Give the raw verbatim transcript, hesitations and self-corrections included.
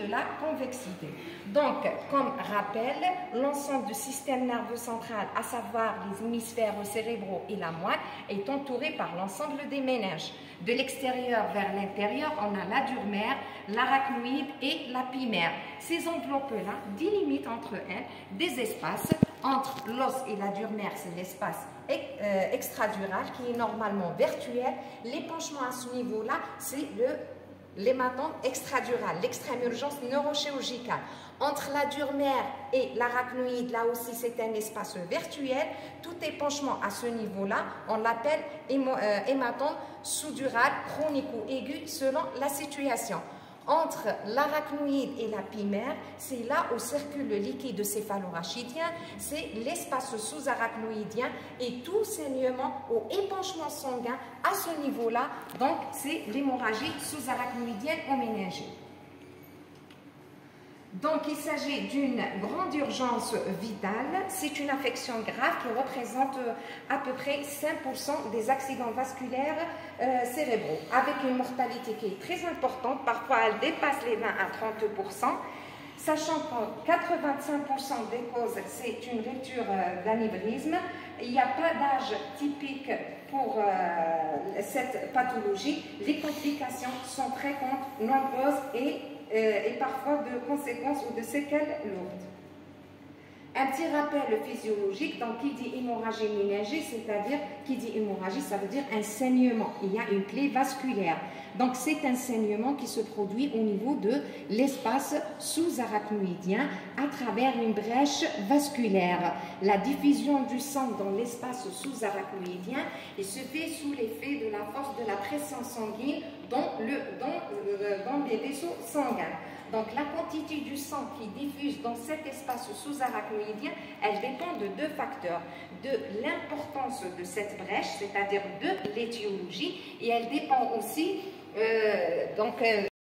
de la convexité. Donc, comme rappel, l'ensemble du système nerveux central, à savoir les hémisphères cérébraux et la moelle, est entouré par l'ensemble des méninges. De l'extérieur vers l'intérieur, on a la dure mère, l'arachnoïde et la pimère. Ces enveloppes-là délimitent entre elles des espaces. Entre l'os et la dure mère, c'est l'espace extradural qui est normalement vertuel. L'épanchement à ce niveau-là, c'est l'hématome extradural, l'extrême urgence neurochirurgicale. Entre la dure mère et l'arachnoïde, là aussi c'est un espace vertuel. Tout épanchement à ce niveau-là, on l'appelle hématome sous-dural, chronique ou aigu selon la situation. Entre l'arachnoïde et la pimère, c'est là où circule le liquide céphalorachidien, c'est l'espace sous-arachnoïdien et tout saignement ou épanchement sanguin à ce niveau-là, donc c'est l'hémorragie sous-arachnoïdienne au méningée. Donc, il s'agit d'une grande urgence vitale. C'est une affection grave qui représente à peu près cinq pour cent des accidents vasculaires euh, cérébraux, avec une mortalité qui est très importante. Parfois, elle dépasse les vingt à trente pour cent. Sachant que quatre-vingt-cinq pour cent des causes, c'est une rupture euh, d'anévrisme. Il n'y a pas d'âge typique pour euh, cette pathologie. Les complications sont fréquentes, nombreuses et Euh, et parfois de conséquences ou de séquelles lourdes. Un petit rappel physiologique, donc qui dit hémorragie méningée, c'est-à-dire qui dit hémorragie, ça veut dire un saignement. Il y a une clé vasculaire. Donc c'est un saignement qui se produit au niveau de l'espace sous-arachnoïdien à travers une brèche vasculaire. La diffusion du sang dans l'espace sous-arachnoïdien se fait sous l'effet de la force de la pression sanguine dans, le, dans, euh, dans les vaisseaux sanguins. Donc la quantité du sang qui diffuse dans cet espace sous-arachnoïdien, elle dépend de deux facteurs. De l'importance de cette brèche, c'est-à-dire de l'étiologie, et elle dépend aussi euh, donc, euh,